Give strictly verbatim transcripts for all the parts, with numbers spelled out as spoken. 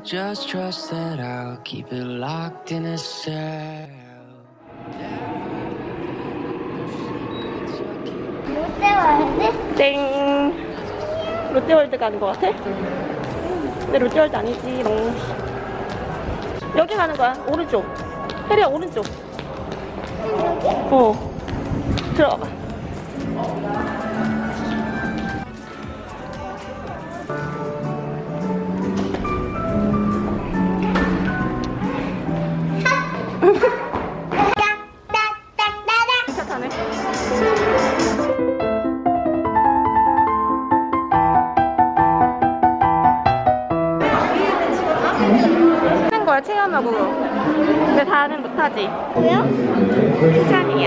just trust that I'll keep it locked in a cell. 롯데월드? 땡. 롯데월드 가는 거 같아? 근데 롯데월드 아니지롱. 여기 가는 거야. 오른쪽. 혜리야 오른쪽. 어. 들어가봐. 착하네. 하는 거야 체험하고. 근데 다는 못하지. 왜요? 시간이야.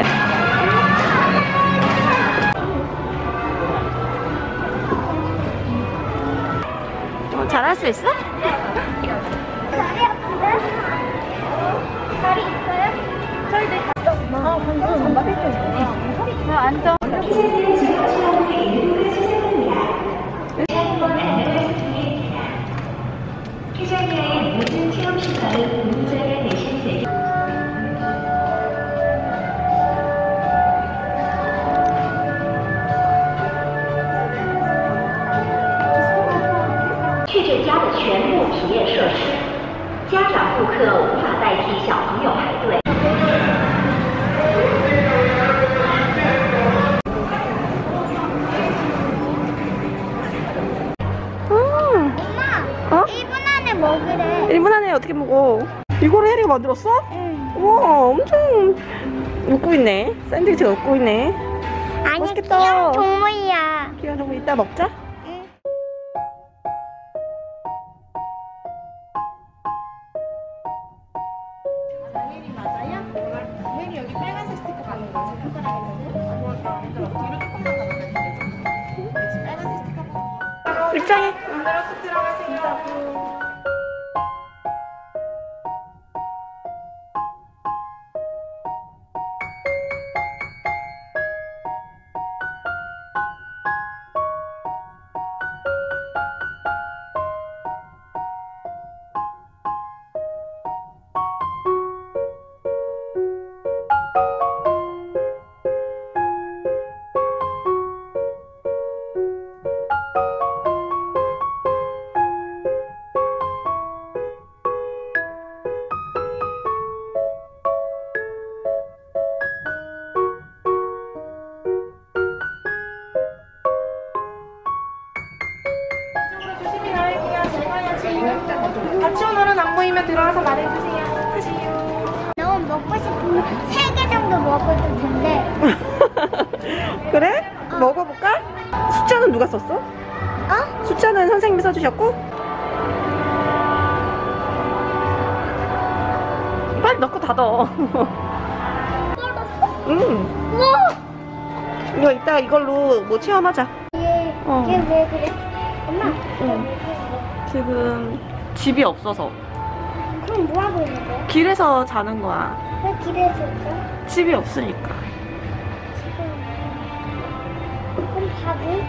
어, 잘할 수 있어? 다리 아픈데? 다리 있어요? 저희들 갔어. 아, 방금 말했죠. 아, 앉아. 키자니아의 모든 체험시설은 운전자가 대신 대기.去这家的全部体验设施，家长顾客无法代替小朋友排队。 먹으래. 일 분 안에 어떻게 먹어? 이거를 혜리가 만들었어? 응. 우와 엄청 웃고 있네. 샌드위치가 웃고 있네. 아니 맛있겠다. 귀여운 동물이야. 귀여운 동물 이따 먹자. 응. 당연히 맞아요? 당연히 여기 빨간색 스티커 가는 거지. 손가락에 넣고. 그러니까 뒤로 조금만 가면 되지. 그렇지. 빨간색 스티커. 입장해. 들어서 들어가세요. 같이 오늘은 안 보이면 들어와서 말해주세요. 하시요. 너무 먹고 싶으면 세 개 정도 먹어도 된대. 그래? 어. 먹어볼까? 숫자는 누가 썼어? 어? 숫자는 선생님이 써주셨고? 빨리 넣고 닫어. 응. 우와! 이거 이따 이걸로 뭐 체험하자. 얘, 어. 얘 왜 그래? 엄마. 응. 지금 집이 없어서 그럼 뭐 하고 있는 거야? 길에서 자는 거야. 왜 길에서 있어? 집이 없으니까. 지금. 그럼 밥은?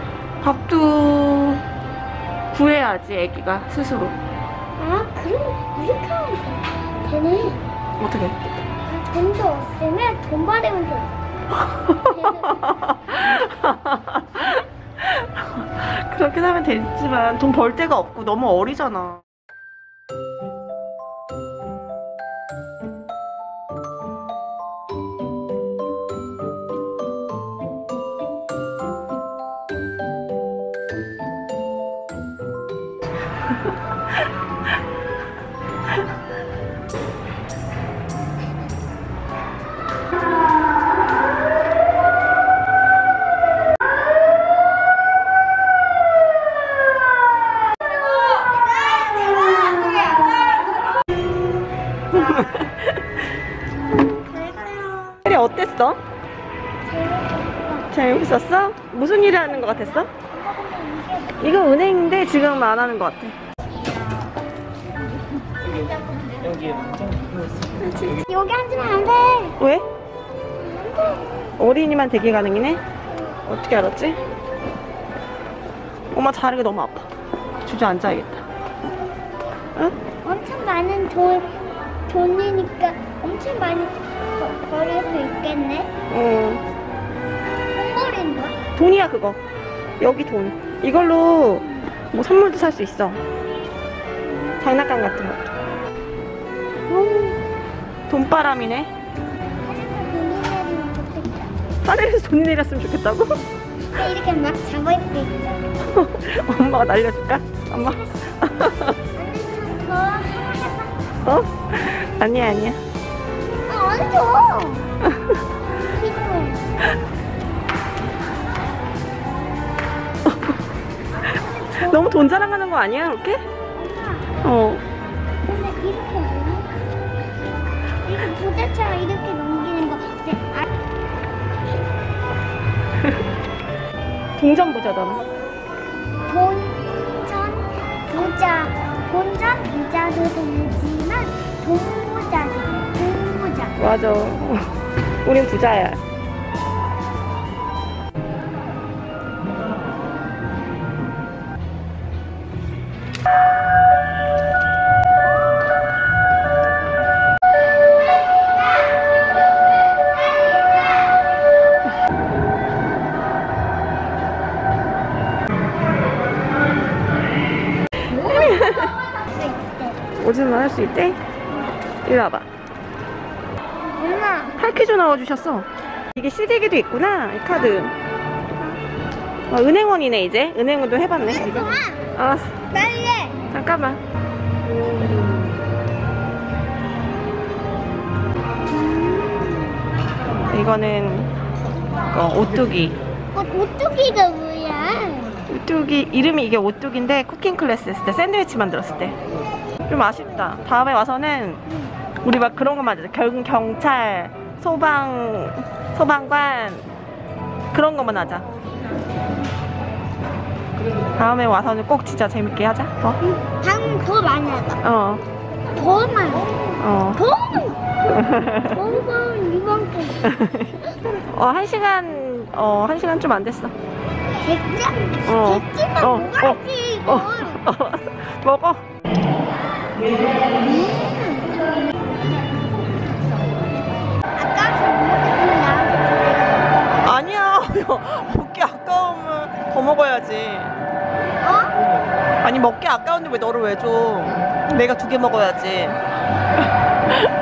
밥도 구해야지 애기가 스스로. 아, 그럼 이렇게 하면 돼. 되네. 어떻게? 아, 돈도 없으면 돈 받으면 돼. 그렇게 하면 되지만 돈 벌 데가 없고 너무 어리잖아. 혜리 어땠어? 재밌었어? 무슨 일을 하는 것 같았어? 이거 은행인데 지금 안 하는 것 같아. 여기 앉으면 안 돼. 왜? 어린이만 대기 가능이네? 어떻게 알았지? 엄마 자리가 너무 아파. 주저앉아야겠다. 어? 엄청 많은 돈, 돈이니까 엄청 많이 거- 버릴 수 있겠네. 어. 돈 버린다? 돈이야 그거. 여기 돈. 이걸로 뭐 선물도 살 수 있어. 장난감 같은 것도. 음, 돈바람이네. 하늘에서 돈이 내리면 좋겠다. 하늘에서 돈이 내렸으면 좋겠다고? 근데 이렇게 막 잡을 수 있어. 엄마가 날려줄까? 엄마? 언니 좀더 해봐. 어? 아니야 아니야. 아, 언니 줘. 이거. 너무 돈 자랑하는 거 아니야 그렇게? 엄마, 어. 근데 이렇게 뭐야? 이렇게 부자처럼 이렇게 넘기는 거. 근데 아, 동전 부자잖아. 본전 부자, 본전 부자도 되지만 동부자도 돼. 동부자. 맞아. 우린 부자야. 오줌을 할 수 있대? 이리 와봐. 엄마, 팔 퀴즈 넣어주셨어. 이게 씨디기도 있구나, 이 카드. 어, 은행원이네, 이제. 은행원도 해봤네. 이거. 엄마, 알았어. 빨리. 잠깐만. 이거는 어, 오뚜기. 어, 오뚜기가 뭐야? 오뚜기 이름이 이게 오뚜기인데 쿠킹 클래스 했을 때 샌드위치 만들었을 때 좀 아쉽다. 다음에 와서는 우리 막 그런 거 만들자. 경, 경찰, 소방, 소방관 그런 것만 하자. 다음에 와서는 꼭 진짜 재밌게 하자. 더? 방 더 많이 하자. 어. 더 많이. 어. 더 많이. 더 많이 이만큼. 어, 한 시간, 어, 한 시간 좀 안 됐어. 백장? 어. 백지만 어, 뭐가지 이걸. 어, 어, 먹어. 아까워서 못 먹겠으면 나한테 아니야. 먹기 아까우면 더 먹어야지. 어? 아니, 먹기 아까운데 왜 너를 왜 줘? 내가 두 개 먹어야지.